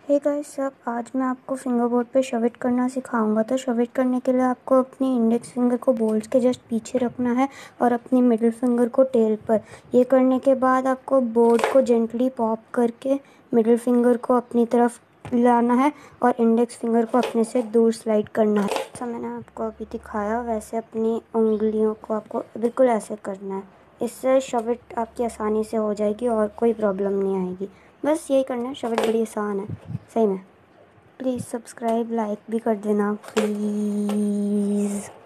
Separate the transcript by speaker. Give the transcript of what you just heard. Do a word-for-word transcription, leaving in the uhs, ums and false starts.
Speaker 1: Hey guys सब आज मैं आपको फिंगर बोर्ड पे शव इट करना सिखाऊंगा। तो शव इट करने के लिए आपको अपनी इंडेक्स फिंगर को बोल्ट के जस्ट पीछे रखना है और अपनी मिडिल फिंगर को टेल पर। ये करने के बाद आपको बोर्ड को जेंटली पॉप करके मिडिल फिंगर को अपनी तरफ लाना है और इंडेक्स फिंगर को अपने से दूर स्लाइड करना है। जैसा मैंने आपको अभी दिखाया वैसे अपनी उंगलियों को आपको बिल्कुल ऐसे करना है। इससे शव इट आपकी आसानी से हो जाएगी और कोई प्रॉब्लम नहीं आएगी। बस यही करना है, शव इट बड़ी आसान है सही में। प्लीज़ सब्सक्राइब लाइक भी कर देना प्लीज़।